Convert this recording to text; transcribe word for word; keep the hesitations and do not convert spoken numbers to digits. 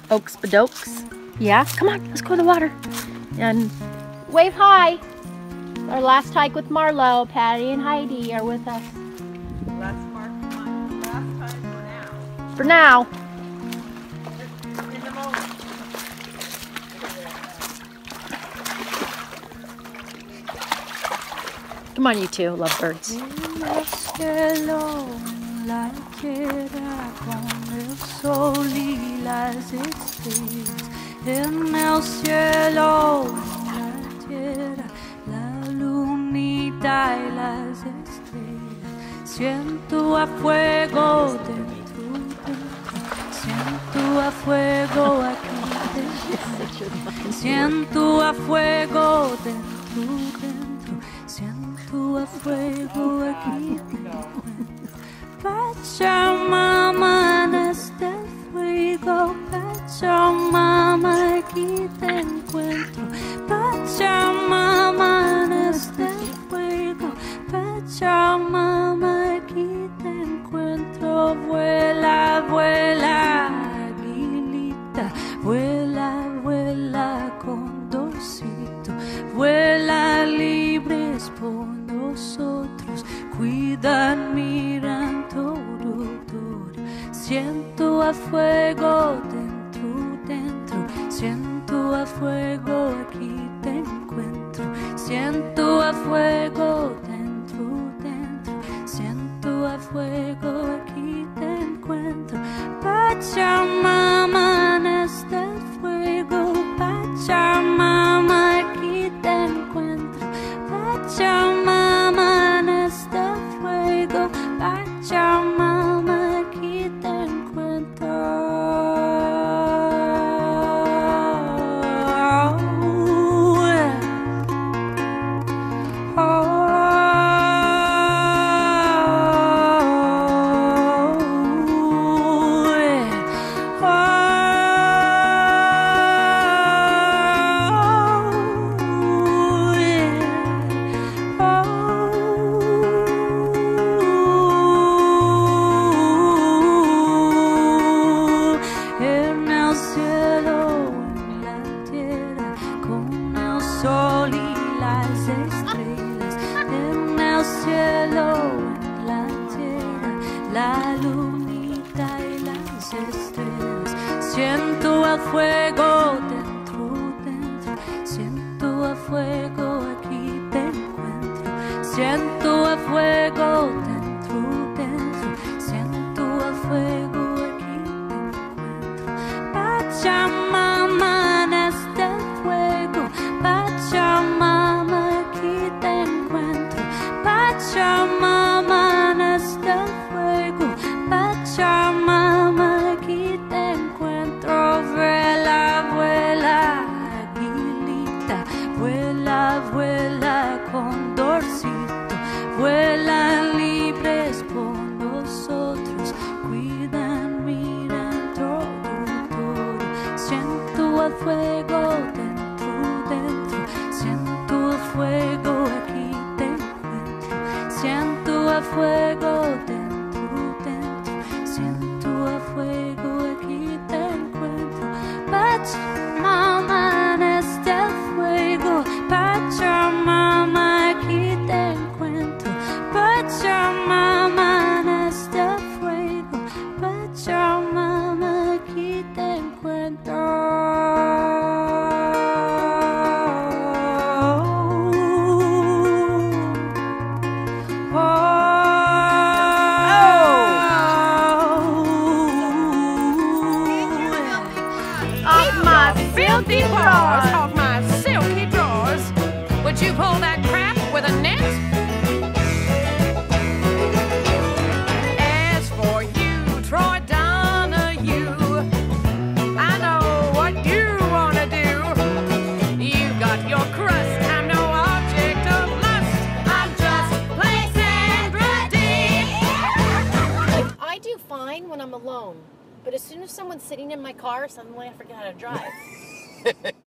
Oaks Badokes. Yeah, come on, let's go to the water. And wave hi. Our last hike with Marlo. Patty and Heidi are with us. Last mark, last time for now. For now. In the moment. Come on, you two, lovebirds. En el cielo, la tierra con el sol y las estrellas. En el cielo, la tierra, la lunita y las estrellas. Siento a fuego dentro, dentro. Siento a fuego aquí dentro. Siento a fuego dentro, dentro. Siento a fuego aquí dentro. Pachamama en este fuego. Pachamama aquí te encuentro. Pachamama en este fuego. Pachamama aquí te encuentro. Vuela, vuela, aguilita. Vuela, vuela, condorcito. Vuela libres por nosotros. Cuidan, miran todo, todo. Siento a fuego dentro, dentro. Siento a fuego aquí te encuentro. Siento a fuego dentro, dentro. Siento a fuego aquí te encuentro. Pachamama en este fuego. Pachamama aquí te encuentro. Pachamama en este fuego. Pachamama aquí te encuentro. Oh, sol y las estrellas en el cielo, en la tierra, la lunita y las estrellas. Siento a fuego dentro, dentro. Siento a fuego aquí te encuentro. Siento a fuego dentro, dentro. Siento a fuego aquí te encuentro. Pachamama en este fuego. Pachamama aquí te encuentro. Pachamama en este fuego. Pachamama aquí te encuentro. Vuela, vuela, aguilita. Vuela, vuela, condorcito. Vuelan libres por nosotros. Cuidan, miran todo, todo. Siento a fuego dentro, dentro. Siento a fuego aquí te encuentro. Siento a fuego dentro, dentro. Siento a fuego aquí te encuentro. Pachamama en este fuego. Pachamama aquí te encuentro. Pachamama en este fuego. Pachamama aquí te encuentro. Filthy paws off my silky drawers. Would you pull that crap with a net? As for you, Troy Donahue, I know what you wanna do. You got your crust, I'm no object of lust. I'm just plain Sandra Dee. I do fine when I'm alone, but as soon as someone's sitting in my car, suddenly I forget how to drive.